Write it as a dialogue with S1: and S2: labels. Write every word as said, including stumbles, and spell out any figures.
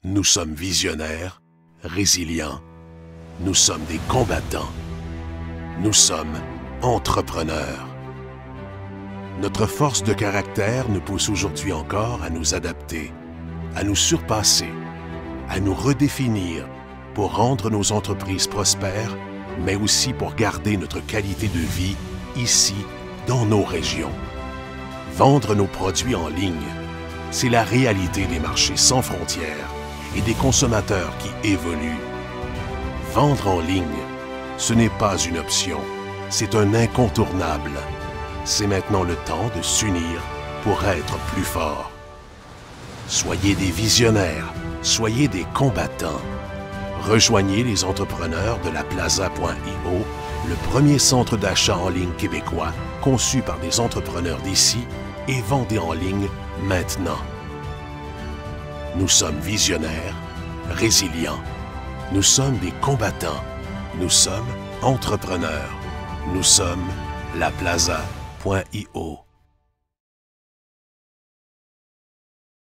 S1: Nous sommes visionnaires, résilients. Nous sommes des combattants. Nous sommes entrepreneurs. Notre force de caractère nous pousse aujourd'hui encore à nous adapter, à nous surpasser, à nous redéfinir pour rendre nos entreprises prospères, mais aussi pour garder notre qualité de vie ici, dans nos régions. Vendre nos produits en ligne, c'est la réalité des marchés sans frontières et des consommateurs qui évoluent. Vendre en ligne, ce n'est pas une option, c'est un incontournable. C'est maintenant le temps de s'unir pour être plus fort. Soyez des visionnaires, soyez des combattants. Rejoignez les entrepreneurs de la Plaza point i o, le premier centre d'achat en ligne québécois conçu par des entrepreneurs d'ici, et vendez en ligne maintenant. Nous sommes visionnaires, résilients. Nous sommes des combattants. Nous sommes entrepreneurs. Nous sommes la Plaza point i o.